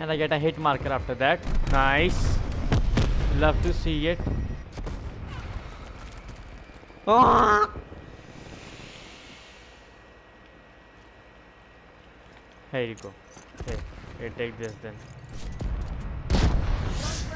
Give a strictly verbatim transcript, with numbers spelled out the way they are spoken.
And I get a hit marker after that. Nice. Love to see it. Ah! Here you go. Here, here, take this then.